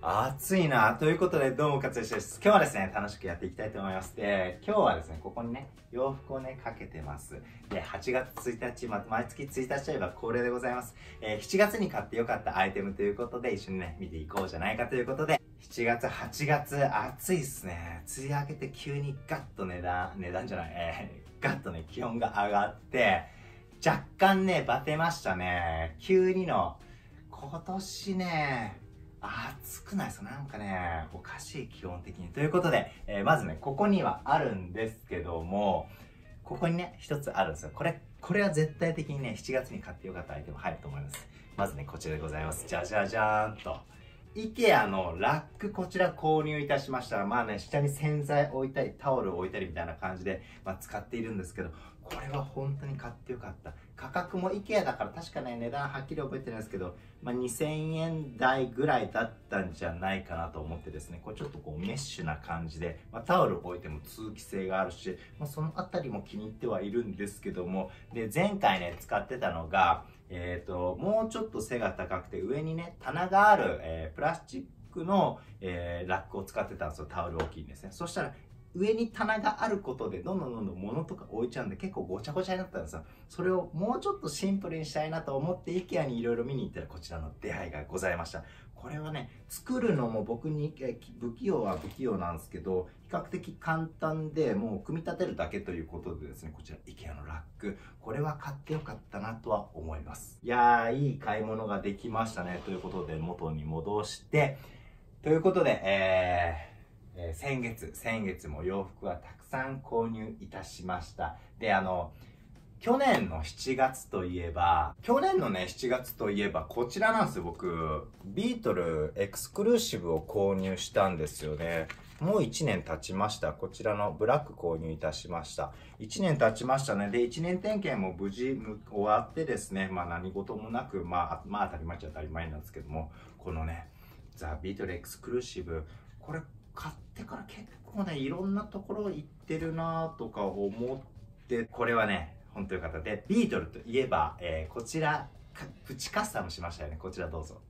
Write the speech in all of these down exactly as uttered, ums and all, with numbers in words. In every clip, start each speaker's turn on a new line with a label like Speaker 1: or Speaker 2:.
Speaker 1: 暑いな。ということで、どうも、かつよしです。今日はですね、楽しくやっていきたいと思います。で、今日はですね、ここにね、洋服をね、かけてます。で、はちがつついたち、ま、毎月ついたちといえば恒例でございます。えー、しちがつに買ってよかったアイテムということで、一緒にね、見ていこうじゃないかということで、しちがつ、はちがつ、暑いっすね。梅雨明けて急にガッと値段、値段じゃない、えー、ガッとね、気温が上がって、若干ね、バテましたね。急にの、今年ね、暑くないですか？なんかね、おかしい気温的に。ということで、えー、まずね、ここにはあるんですけども、ここにね、一つあるんですよ。これ、これは絶対的にね、しちがつに買ってよかったアイテム入ると思います。まずね、こちらでございます。じゃじゃじゃーんと。IKEA のラック、こちら購入いたしました。まあね、下に洗剤置いたり、タオル置いたりみたいな感じで、まあ、使っているんですけど、これは本当に買ってよかった。価格も IKEA だから確かね、値段はっきり覚えてないですけど、まあ、にせんえん台ぐらいだったんじゃないかなと思ってですね、これちょっとこうメッシュな感じで、まあ、タオル置いても通気性があるし、まあ、そのあたりも気に入ってはいるんですけども、で、前回ね、使ってたのが、えっと、もうちょっと背が高くて、上にね、棚がある、えー、プラスチックの、えー、ラックを使ってたんですよ。タオル大きいんですね。そしたら、上に棚があることでどんどんどんどん物とか置いちゃうんで結構ごちゃごちゃになったんですよ。それをもうちょっとシンプルにしたいなと思って IKEA にいろいろ見に行ったらこちらの出会いがございました。これはね、作るのも僕に不器用は不器用なんですけど、比較的簡単でもう組み立てるだけということでですね、こちら IKEA のラック、これは買ってよかったなとは思います。いやー、いい買い物ができましたね。ということで元に戻して、ということで、えーえー、先月、先月も洋服はたくさん購入いたしました。で、あの、去年のしちがつといえば、去年のね、しちがつといえば、こちらなんですよ、僕。ビートルエクスクルーシブを購入したんですよね。もういちねん経ちました。こちらのブラック購入いたしました。いちねん経ちましたね。で、いちねん点検も無事終わってですね、まあ何事もなく、まあ、まあ当たり前っちゃ当たり前なんですけども、このね、ザ・ビートルエクスクルーシブ、これ、買ってから結構ね、いろんなところ行ってるなとか思って、これはね、本当よかったで、ビートルといえば、えー、こちら、プチカスタムしましたよね。こちらどうぞ。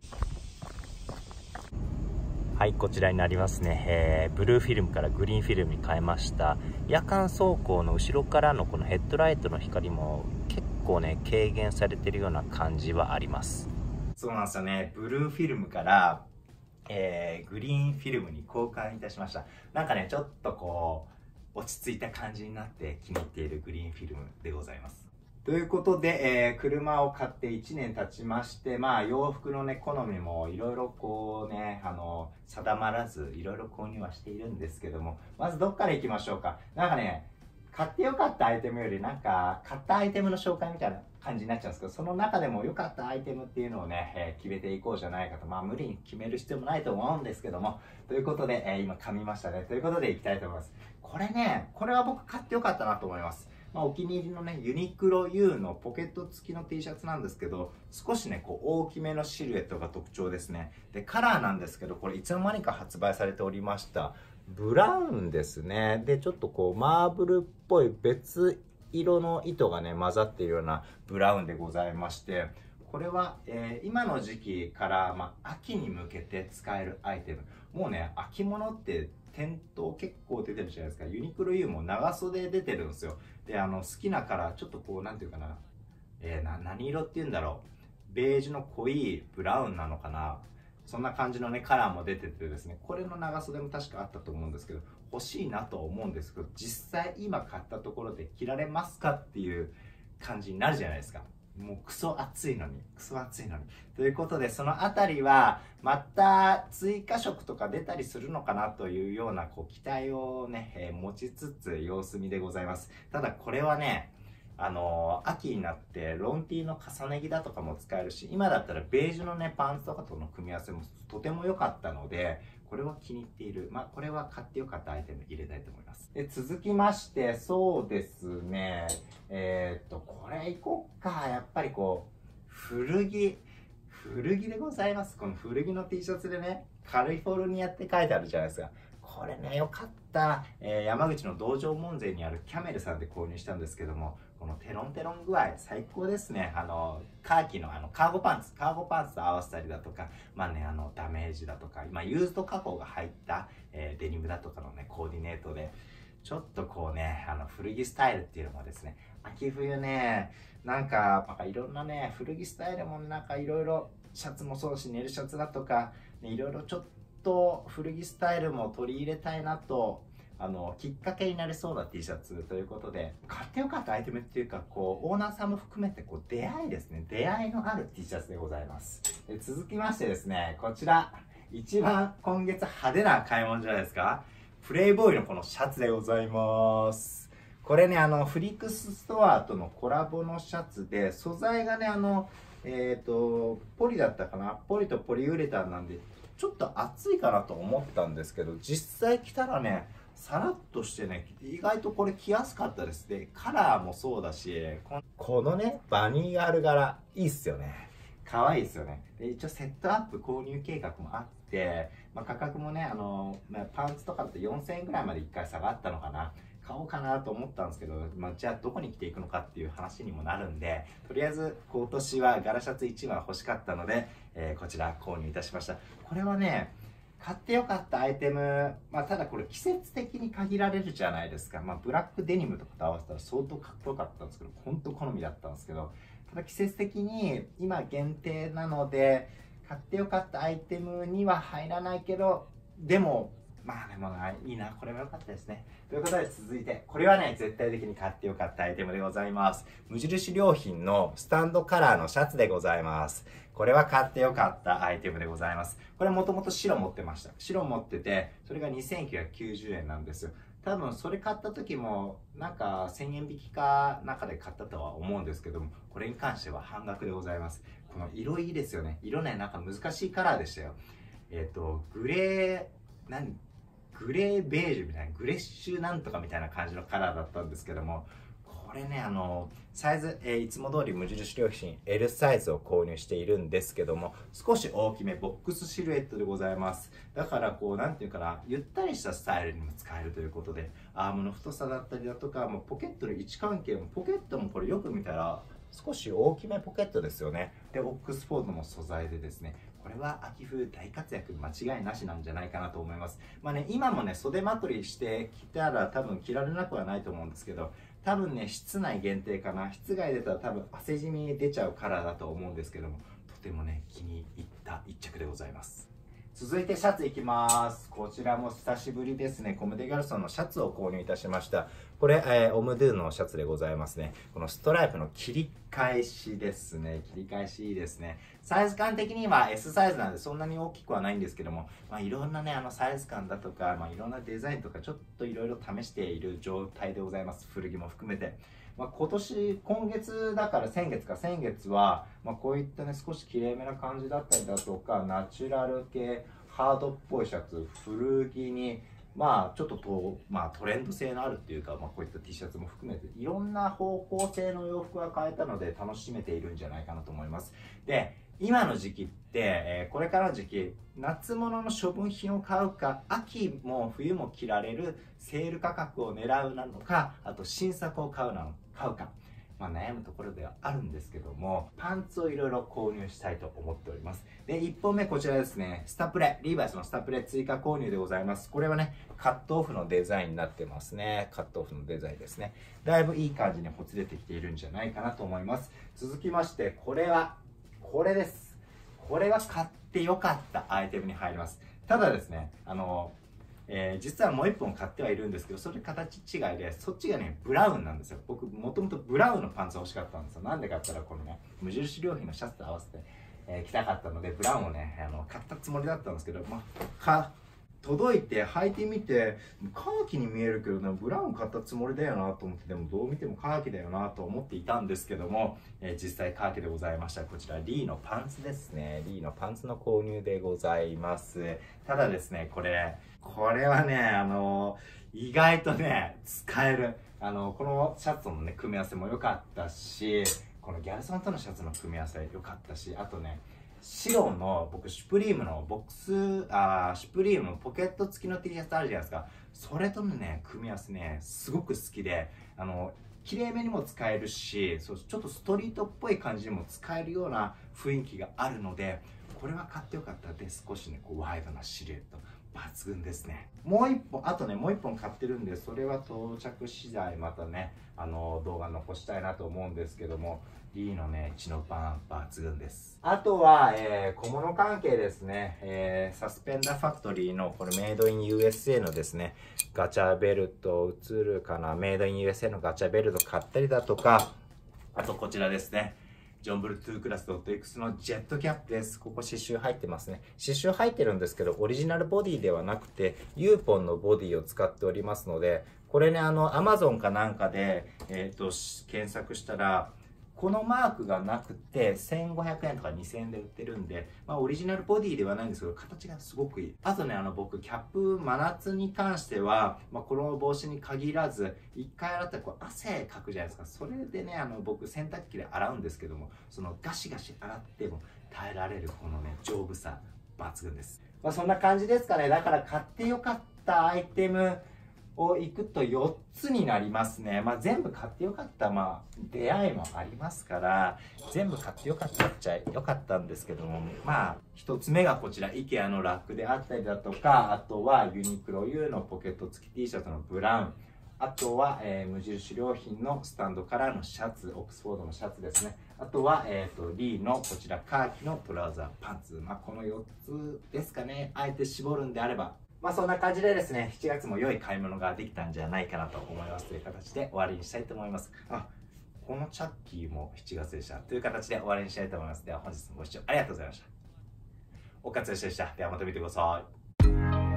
Speaker 1: はい、こちらになりますね。えー、ブルーフィルムからグリーンフィルムに変えました。夜間走行の後ろからのこのヘッドライトの光も結構ね、軽減されてるような感じはあります。そうなんですよね。ブルーフィルムから、えー、グリーンフィルムに交換いたしました。なんかね、ちょっとこう、落ち着いた感じになって気に入っているグリーンフィルムでございます。ということで、えー、車を買っていちねん経ちまして、まあ洋服のね、好みもいろいろこうね、あの、定まらず、いろいろ購入はしているんですけども、まずどっから行きましょうか。なんかね、買ってよかったアイテムよりなんか、買ったアイテムの紹介みたいな感じになっちゃうんですけど、その中でも良かったアイテムっていうのをね、えー、決めていこうじゃないかと。まあ無理に決める必要もないと思うんですけども、ということで、えー、今噛みましたね。ということで行きたいと思います。これね、これは僕買ってよかったなと思います。まあ、お気に入りのね、ユニクロ U のポケット付きの T シャツなんですけど、少しね、こう大きめのシルエットが特徴ですね。で、カラーなんですけど、これいつの間にか発売されておりました。ブラウンですね。で、ちょっとこう、マーブルっぽい別色の糸がね、混ざっているようなブラウンでございまして、これは、えー、今の時期から、まあ、秋に向けて使えるアイテム。もうね、秋物って店頭結構出てるじゃないですか。ユニクロ U も長袖出てるんですよ。で、あの、好きなカラー、ちょっとこう、なんていうかな、えー、な、何色って言うんだろう。ベージュの濃いブラウンなのかな。そんな感じのね、カラーも出ててですね、これの長袖も確かあったと思うんですけど、欲しいなとは思うんですけど、実際今買ったところで着られますかっていう感じになるじゃないですか。もうクソ暑いのに、クソ暑いのに。ということで、そのあたりは、また追加色とか出たりするのかなというようなこう期待をね、えー、持ちつつ様子見でございます。ただこれはね、あのー、秋になってロンティーの重ね着だとかも使えるし、今だったらベージュのね、パンツとかとの組み合わせもとても良かったので、これは気に入っている。まあ、これは買ってよかったアイテム入れたいと思います。で、続きまして、そうですね、えー、っと、これいこっか。やっぱりこう、古着。古着でございます。この古着の T シャツでね、カリフォルニアって書いてあるじゃないですか。これね、よかった。えー、山口の道場門前にあるキャメルさんで購入したんですけども、 このテロンテロン具合最高ですね。あのカーキのあのカーゴパンツカーゴパンツと合わせたりだとか、まあね、あのダメージだとか、今ユーズド加工が入った、えー、デニムだとかのねコーディネートでちょっとこうね、あの古着スタイルっていうのもですね、秋冬ね、なんか、なんかいろんなね、古着スタイルもなんかいろいろ、シャツもそうだし、ネルシャツだとか、ね、いろいろちょっと古着スタイルも取り入れたいなと、あの、きっかけになりそうな T シャツということで、買ってよかったアイテムっていうか、こう、オーナーさんも含めて、こう、出会いですね、出会いのある T シャツでございます。で続きましてですね、こちら、一番今月派手な買い物じゃないですか。プレイボーイのこのシャツでございます。これね、あの、フリックスストアとのコラボのシャツで、素材がね、あの、えっと、ポリだったかな。ポリとポリウレタンなんで、ちょっと厚いかなと思ったんですけど、実際着たらね、さらっとしてね、意外とこれ着やすかったです。で、カラーもそうだし、このね、バニーガール柄、いいっすよね。可愛いですよね。で、一応セットアップ購入計画もあって、まあ、価格もね、あの、まあ、パンツとかだとよんせんえんぐらいまでいっかい下がったのかな。買おうかなと思ったんですけど、まあ、じゃあどこに着ていくのかっていう話にもなるんで、とりあえず今年は柄シャツいちまい欲しかったので、えー、こちら購入いたしました。これはね、買ってよかったアイテム、まあ、ただこれ季節的に限られるじゃないですか。まあ、ブラックデニムとかと合わせたら相当かっこよかったんですけど、本当好みだったんですけど、ただ季節的に今限定なので、買ってよかったアイテムには入らないけど、でも、まあでもいいな、これも良かったですね。ということで続いて、これはね、絶対的に買ってよかったアイテムでございます。無印良品のスタンドカラーのシャツでございます。これは買ってよかったアイテムでございます。これもともと白持ってました。白持ってて、それがにせんきゅうひゃくきゅうじゅうえんなんですよ。多分それ買った時もなんかせんえん引きか中で買ったとは思うんですけども、これに関しては半額でございます。この色いいですよね。色ね、なんか難しいカラーでしたよ。えっと、グレー、何グレーベージュみたいな、グレッシュなんとかみたいな感じのカラーだったんですけども、これね、あの、サイズ、えー、いつも通り無印良品 エル サイズを購入しているんですけども、少し大きめ、ボックスシルエットでございます。だからこう、なんていうかな、ゆったりしたスタイルにも使えるということで、アームの太さだったりだとか、もうポケットの位置関係も、ポケットもこれよく見たら、少し大きめポケットですよね。で、オックスフォードの素材でですね、これは秋冬大活躍間違いなしなんじゃないかなと思います。まあね、今もね、袖まとりして着たら多分着られなくはないと思うんですけど、多分ね、室内限定かな。室外出たら多分汗じみ出ちゃうカラーだと思うんですけども、とてもね、気に入った一着でございます。続いてシャツいきます。こちらも久しぶりですね。コムデ・ギャルソンのシャツを購入いたしました。これ、えー、オムドゥのシャツでございますね。このストライプの切り返しですね。切り返しいいですね。サイズ感的には エス サイズなんでそんなに大きくはないんですけども、まあ、いろんなね、あのサイズ感だとか、まあ、いろんなデザインとかちょっといろいろ試している状態でございます。古着も含めて。まあ、今年、今月だから先月か、先月は、まあ、こういったね、少しきれいめな感じだったりだとか、ナチュラル系、ハードっぽいシャツ、古着に、まあちょっとと、まあ、トレンド性のあるっていうか、まあ、こういった T シャツも含めていろんな方向性の洋服が買えたので楽しめているんじゃないかなと思います。で、今の時期って、えー、これからの時期、夏物の処分品を買うか、秋も冬も着られるセール価格を狙うなのか、あと新作を買うなの買うか。まあ、悩むところではあるんですけども、パンツをいろいろ購入したいと思っております。で、いっぽんめこちらですね、スタプレ、リーバイスのスタプレ追加購入でございます。これはね、カットオフのデザインになってますね。カットオフのデザインですね。だいぶいい感じにほつれてきているんじゃないかなと思います。続きまして、これは、これです。これは買ってよかったアイテムに入ります。ただですね、あの、えー、実はもう一本買ってはいるんですけど、それ形違いで、そっちがね、ブラウンなんですよ。僕、もともとブラウンのパンツが欲しかったんですよ。なんでかって言ったら、このね、無印良品のシャツと合わせて、えー、着たかったので、ブラウンをね、あの、買ったつもりだったんですけど、まあ、か、届いて履いてみて、カーキに見えるけどね、ブラウン買ったつもりだよなと思って、でもどう見てもカーキだよなと思っていたんですけども、えー、実際カーキでございました。こちらリーのパンツですね。リーのパンツの購入でございます。ただですね、これ、これはね、あのー、意外とね、使える。あのー、このシャツのね、組み合わせも良かったし、このギャルソンとのシャツの組み合わせ良かったし、あとね、白の僕シュプリームのボックスあーシュプリームのポケット付きの T シャツあるじゃないですか。それとのね組み合わせねすごく好きで、あの綺麗めにも使えるし、そうちょっとストリートっぽい感じにも使えるような雰囲気があるので、これは買ってよかったで、少しねこうワイドなシルエット抜群ですね。もう一本、あとねもう一本買ってるんで、それは到着次第またねあの動画残したいなと思うんですけども、リーのねチノパン抜群です。あとは、えー、小物関係ですね、えー、サスペンダーファクトリーのこれメイドイン ユーエスエー のですねガチャベルト、映るかな、メイドイン ユーエスエー のガチャベルト買ったりだとか、あとこちらですね、ジョンブルトゥークラス .x のジェットキャップです。ここ刺繍入ってますね。刺繍入ってるんですけど、オリジナルボディではなくて、ユーポンのボディを使っておりますので、これね、あの、Amazon かなんかで、えっと、検索したら、このマークがなくてせんごひゃくえんとかにせんえんで売ってるんで、まあ、オリジナルボディではないんですけど、形がすごくいい。あとね、あの僕キャップ真夏に関しては、まあ、この帽子に限らずいっかい洗ったらこう汗かくじゃないですか。それでね、あの僕洗濯機で洗うんですけども、そのガシガシ洗っても耐えられるこのね丈夫さ抜群です。まあ、そんな感じですかね。だから買ってよかったアイテムをいくとよっつになりますね。まあ、全部買ってよかった、まあ、出会いもありますから、全部買ってよかったっちゃよかったんですけども、まあ、ひとつめがこちら、IKEA のラックであったりだとか、あとはユニクロ U のポケット付き T シャツのブラウン、あとは、えー、無印良品のスタンドカラーのシャツ、オックスフォードのシャツですね。あとは、えーと、リーのこちらカーキのトラウザーパンツ。まあ、このよっつですかね。あえて絞るんであれば。まあそんな感じでですね、しちがつも良い買い物ができたんじゃないかなと思いますという形で終わりにしたいと思います。あ、このチャッキーもしちがつでしたという形で終わりにしたいと思います。では本日もご視聴ありがとうございました。おかつよしでした。ではまた見てください。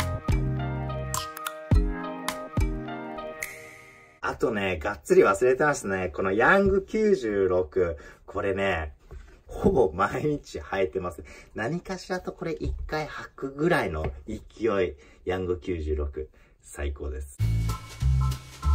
Speaker 1: あとね、がっつり忘れてましたね。このヤングきゅうじゅうろく。これね、ほぼ毎日履いてます。何かしらとこれ一回履くぐらいの勢い。ヤングきゅうじゅうろく。最高です。